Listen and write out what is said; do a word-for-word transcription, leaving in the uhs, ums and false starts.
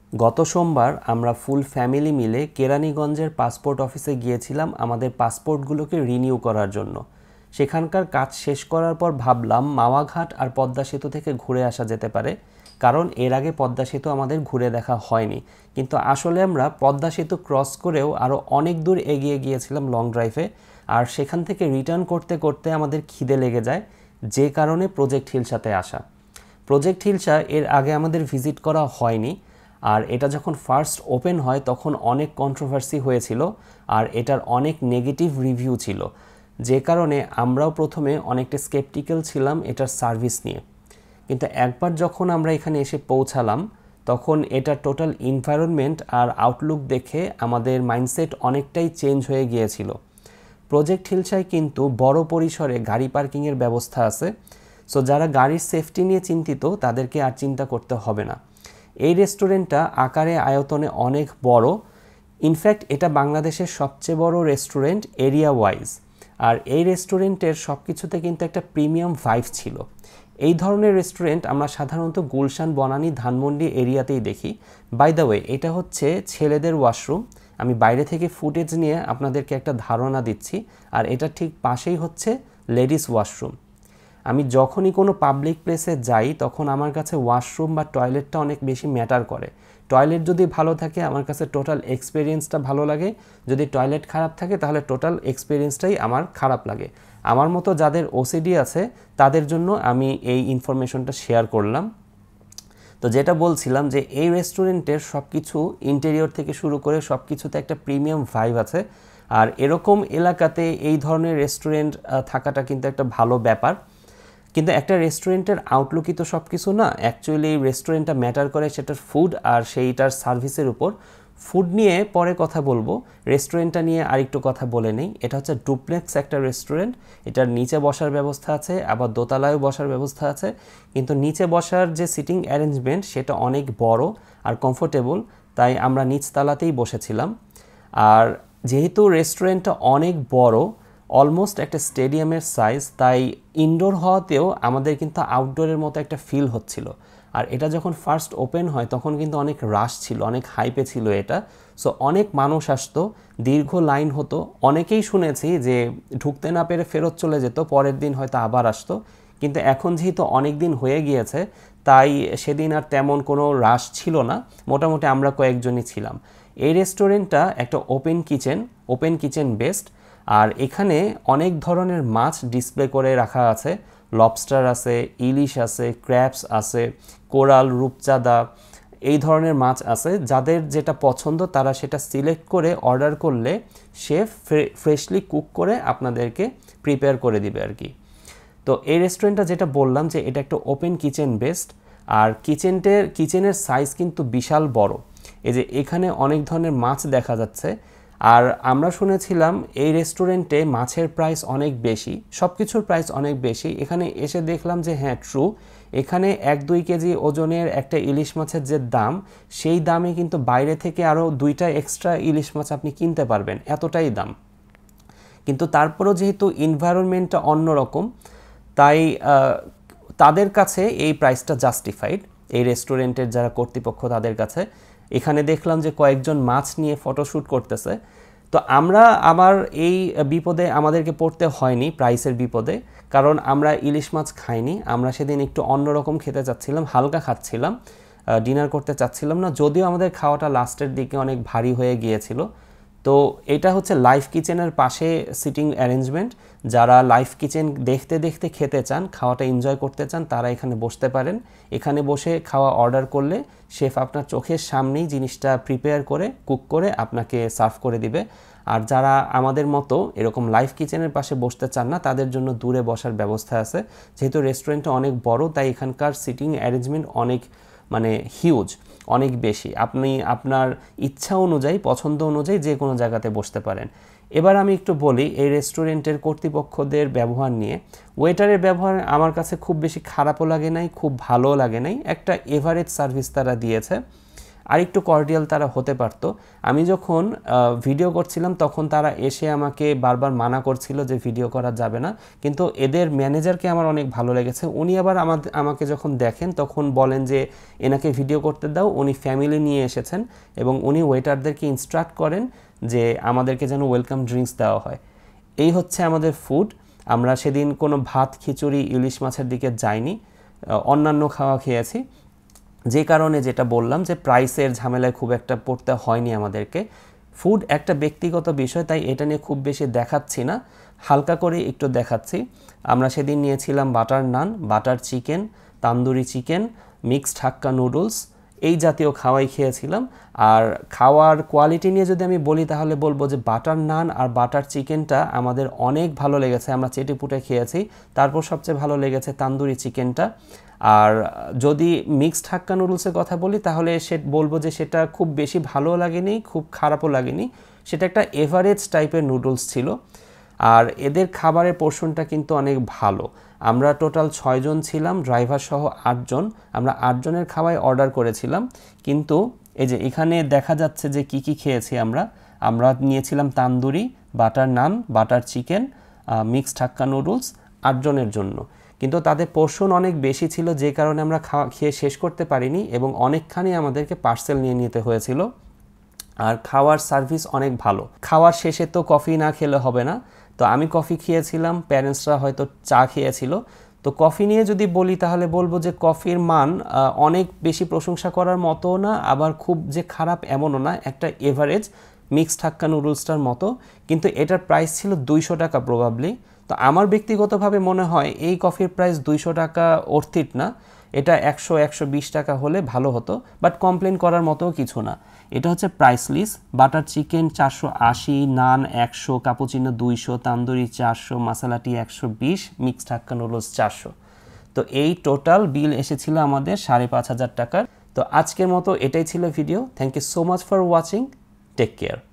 গত সোমবার আমরা ফুল ফ্যামিলি মিলে কেরানীগঞ্জের পাসপোর্ট অফিসে গিয়েছিলাম আমাদের পাসপোর্টগুলোকে রিনিউ করার জন্য। সেখানকার কাজ শেষ করার পর ভাবলাম মাওয়া ঘাট আর পদ্মা সেতু থেকে ঘুরে আসা যেতে পারে, কারণ এর আগে পদ্মা সেতু আমাদের ঘুরে দেখা হয়নি। কিন্তু আসলে আমরা পদ্মা সেতু ক্রস করেও আরও অনেক দূর এগিয়ে গিয়েছিলাম লং ড্রাইভে, আর সেখান থেকে রিটার্ন করতে করতে আমাদের খিদে লেগে যায়, যে কারণে প্রজেক্ট হিলসাতে আসা। প্রজেক্ট হিলসা এর আগে আমাদের ভিজিট করা হয়নি, আর এটা যখন ফার্স্ট ওপেন হয় তখন অনেক কন্ট্রোভার্সি হয়েছিল আর এটার অনেক নেগেটিভ রিভিউ ছিল, যে কারণে আমরাও প্রথমে অনেকটা স্কেপটিক্যাল ছিলাম এটার সার্ভিস নিয়ে। কিন্তু একবার যখন আমরা এখানে এসে পৌঁছালাম তখন এটার টোটাল এনভায়রনমেন্ট আর আউটলুক দেখে আমাদের মাইন্ডসেট অনেকটাই চেঞ্জ হয়ে গিয়েছিল। প্রজেক্ট হিলসায় কিন্তু বড় পরিসরে গাড়ি পার্কিংয়ের ব্যবস্থা আছে, সো যারা গাড়ির সেফটি নিয়ে চিন্তিত তাদেরকে আর চিন্তা করতে হবে না। এই রেস্টুরেন্টটা আকারে আয়তনে অনেক বড়, ইনফ্যাক্ট এটা বাংলাদেশের সবচেয়ে বড় রেস্টুরেন্ট এরিয়া ওয়াইজ। আর এই রেস্টুরেন্টের সব কিছুতে কিন্তু একটা প্রিমিয়াম ভাইব ছিল। এই ধরনের রেস্টুরেন্ট আমরা সাধারণত গুলশান, বনানী, ধানমন্ডি এরিয়াতেই দেখি। বাই দ্য ওয়ে, এটা হচ্ছে ছেলেদের ওয়াশরুম। আমি বাইরে থেকে ফুটেজ নিয়ে আপনাদেরকে একটা ধারণা দিচ্ছি, আর এটা ঠিক পাশেই হচ্ছে লেডিস ওয়াশরুম। আমি যখনই কোনো পাবলিক প্লেসে যাই তখন আমার কাছে ওয়াশরুম বা টয়লেটটা অনেক বেশি ম্যাটার করে। টয়লেট যদি ভালো থাকে আমার কাছে টোটাল এক্সপিরিয়েন্সটা ভালো লাগে, যদি টয়লেট খারাপ থাকে তাহলে টোটাল এক্সপিরিয়েন্সটাই আমার খারাপ লাগে। আমার মতো যাদের ওসিডি আছে তাদের জন্য আমি এই ইনফরমেশনটা শেয়ার করলাম। তো যেটা বলছিলাম যে এই রেস্টুরেন্টের সব কিছু ইন্টেরিয়র থেকে শুরু করে সব কিছুতে একটা প্রিমিয়াম ভাইব আছে, আর এরকম এলাকাতে এই ধরনের রেস্টুরেন্ট থাকাটা কিন্তু একটা ভালো ব্যাপার। কিন্তু একটা রেস্টুরেন্টের আউটলুকই তো সব কিছু না, অ্যাকচুয়ালি রেস্টুরেন্টটা ম্যাটার করে সেটার ফুড আর সেইটার সার্ভিসের উপর। ফুড নিয়ে পরে কথা বলবো, রেস্টুরেন্টটা নিয়ে আরেকটু কথা বলে নেই। এটা হচ্ছে ডুপ্লেক্স একটা রেস্টুরেন্ট, এটার নিচে বসার ব্যবস্থা আছে, আবার দোতলায়ও বসার ব্যবস্থা আছে, কিন্তু নিচে বসার যে সিটিং অ্যারেঞ্জমেন্ট সেটা অনেক বড় আর কমফোর্টেবল, তাই আমরা নিচতলাতেই বসেছিলাম। আর যেহেতু রেস্টুরেন্টটা অনেক বড়, অলমোস্ট একটা স্টেডিয়ামের সাইজ, তাই ইনডোর হওয়াতেও আমাদের কিন্তু আউটডোরের মতো একটা ফিল হচ্ছিল। আর এটা যখন ফার্স্ট ওপেন হয় তখন কিন্তু অনেক রাশ ছিল, অনেক হাইপে ছিল এটা, সো অনেক মানুষ আসতো, দীর্ঘ লাইন হতো। অনেকেই শুনেছি যে ঢুকতে না পেরে ফেরত চলে যেত, পরের দিন হয়তো আবার আসতো। কিন্তু এখন যেহেতু অনেক দিন হয়ে গিয়েছে তাই সেদিন আর তেমন কোনো রাশ ছিল না, মোটামুটি আমরা কয়েকজনই ছিলাম। এই রেস্টুরেন্টটা একটা open kitchen, open kitchen best. আর এখানে অনেক ধরনের মাছ ডিসপ্লে করে রাখা আছে, লবস্টার আছে, ইলিশ আছে, ক্র্যাবস আছে, কোরাল, রূপচাঁদা, এই ধরনের মাছ আছে। যাদের যেটা পছন্দ তারা সেটা সিলেক্ট করে অর্ডার করলে শেফ ফ্রেশলি কুক করে আপনাদেরকে প্রিপেয়ার করে দিবে আর কি। তো এই রেস্টুরেন্টটা যেটা বললাম যে এটা একটা ওপেন কিচেন বেস্ট, আর কিচেনটের কিচেনের সাইজ কিন্তু বিশাল বড়। এই যে এখানে অনেক ধরনের মাছ দেখা যাচ্ছে। আর আমরা শুনেছিলাম এই রেস্টুরেন্টে মাছের প্রাইস অনেক বেশি, সব কিছুর প্রাইস অনেক বেশি। এখানে এসে দেখলাম যে হ্যাঁ ট্রু, এখানে এক দুই কেজি ওজনের একটা ইলিশ মাছের যে দাম, সেই দামে কিন্তু বাইরে থেকে আরও দুইটা এক্সট্রা ইলিশ মাছ আপনি কিনতে পারবেন, এতটাই দাম। কিন্তু তারপরেও যেহেতু এনভায়রনমেন্টটা অন্যরকম, তাই তাদের কাছে এই প্রাইসটা জাস্টিফাইড, এই রেস্টুরেন্টের যারা কর্তৃপক্ষ তাদের কাছে। এখানে দেখলাম যে কয়েকজন মাছ নিয়ে ফটোশ্যুট করতেছে। তো আমরা আবার এই বিপদে আমাদেরকে পড়তে হয়নি, প্রাইসের বিপদে, কারণ আমরা ইলিশ মাছ খাইনি। আমরা সেদিন একটু অন্যরকম খেতে চাচ্ছিলাম, হালকা খাচ্ছিলাম, ডিনার করতে চাচ্ছিলাম না, যদিও আমাদের খাওয়াটা লাস্টের দিকে অনেক ভারী হয়ে গিয়েছিল। তো এটা হচ্ছে লাইভ কিচেনের পাশে সিটিং অ্যারেঞ্জমেন্ট। যারা লাইভ কিচেন দেখতে দেখতে খেতে চান, খাওয়াটা এনজয় করতে চান, তারা এখানে বসতে পারেন। এখানে বসে খাওয়া অর্ডার করলে শেফ আপনার চোখের সামনেই জিনিসটা প্রিপেয়ার করে কুক করে আপনাকে সার্ভ করে দিবে। আর যারা আমাদের মতো এরকম লাইভ কিচেনের পাশে বসতে চান না, তাদের জন্য দূরে বসার ব্যবস্থা আছে। যেহেতু রেস্টুরেন্টটা অনেক বড় তাই এখানকার সিটিং অ্যারেঞ্জমেন্ট অনেক মানে হিউজ, অনেক বেশি। আপনি আপনার ইচ্ছা অনুযায়ী, পছন্দ অনুযায়ী যে কোনো জায়গাতে বসতে পারেন। এবার আমি একটু বলি এই রেস্টুরেন্টের কর্তৃপক্ষদের ব্যবহার নিয়ে। ওয়েটারের ব্যবহার আমার কাছে খুব বেশি খারাপও লাগে নাই, খুব ভালোও লাগে নাই, একটা এভারেজ সার্ভিস তারা দিয়েছে। আরেকটু কর্ডিয়াল তারা হতে পারতো। আমি যখন ভিডিও করছিলাম তখন তারা এসে আমাকে বারবার মানা করছিল যে ভিডিও করা যাবে না, কিন্তু এদের ম্যানেজারকে আমার অনেক ভালো লেগেছে। উনি আবার আমাদের আমাকে যখন দেখেন তখন বলেন যে এনাকে ভিডিও করতে দাও, উনি ফ্যামিলি নিয়ে এসেছেন এবং উনি ওয়েটারদেরকে ইনস্ট্রাক্ট করেন যে আমাদেরকে যেন ওয়েলকাম ড্রিঙ্কস দেওয়া হয়। এই হচ্ছে আমাদের ফুড। আমরা সেদিন কোনো ভাত খিচুড়ি ইলিশ মাছের দিকে যাইনি, অন্যান্য খাওয়া খেয়েছি, যে কারণে যেটা বললাম যে প্রাইসের ঝামেলায় খুব একটা পড়তে হয়নি আমাদেরকে। ফুড একটা ব্যক্তিগত বিষয়, তাই এটা নিয়ে খুব বেশি দেখাচ্ছি না, হালকা করে একটু দেখাচ্ছি। আমরা সেদিন নিয়েছিলাম butter naan, butter chicken, tandoori chicken, mixed hakka noodles, এই জাতীয় খাওয়াই খেয়েছিলাম। আর খাওয়ার কোয়ালিটি নিয়ে যদি আমি বলি তাহলে বলবো যে বাটার নান আর বাটার চিকেনটা আমাদের অনেক ভালো লেগেছে, আমরা চেটেপুটে খেয়েছি। তারপর সবচেয়ে ভালো লেগেছে তান্দুরি চিকেনটা। আর যদি মিক্সড হাক্কা নুডলসের কথা বলি তাহলে সে বলবো যে সেটা খুব বেশি ভালো লাগেনি, খুব খারাপও লাগেনি, সেটা একটা এভারেজ টাইপের নুডলস ছিল। আর এদের খাবারের পোর্শনটা কিন্তু অনেক ভালো। আমরা টোটাল ছয়জন ছিলাম, ড্রাইভার সহ আটজন। আমরা আটজনের খাওয়াই অর্ডার করেছিলাম, কিন্তু এই যে এখানে দেখা যাচ্ছে যে কি কি খেয়েছি আমরা। আমরা নিয়েছিলাম tandoori, butter naan, butter chicken, mixed hakka noodles আটজনের জন্য, কিন্তু তাদের পোর্শন অনেক বেশি ছিল, যে কারণে আমরা খাওয়া খেয়ে শেষ করতে পারিনি এবং অনেকখানি আমাদেরকে পার্সেল নিয়ে নিতে হয়েছিল। আর খাওয়ার সার্ভিস অনেক ভালো। খাওয়ার শেষে তো কফি না খেলে হবে না, তো আমি কফি খেয়েছিলাম, প্যারেন্টসরা হয়তো চা খেয়েছিল। তো কফি নিয়ে যদি বলি তাহলে বলবো যে কফির মান অনেক বেশি প্রশংসা করার মতো না, আবার খুব যে খারাপ এমনও না, একটা এভারেজ মিক্সড হাক্কা নুডলসটার মতো। কিন্তু এটার প্রাইস ছিল দুইশো টাকা প্রবাবলি। তো আমার ব্যক্তিগতভাবে মনে হয় এই কফির প্রাইস দুইশো টাকা অর্থিত না, এটা একশো একশো বিশ টাকা হলে ভালো হতো, বাট কমপ্লেন করার মতো কিছু না। এটা হচ্ছে প্রাইস লিস্ট। বাটার চিকেন চারশো আশি, নান একশো, কাপুচিনো দুইশো, তান্দুরি চারশো, মাসালাটি একশো বিশ, মিক্সড হাক্কা নুডলস চারশো। তো এই টোটাল বিল এসেছিল আমাদের সাড়ে পাঁচ হাজার টাকার। তো আজকের মতো এটাই ছিল video. Thank you so much for watching. Take care.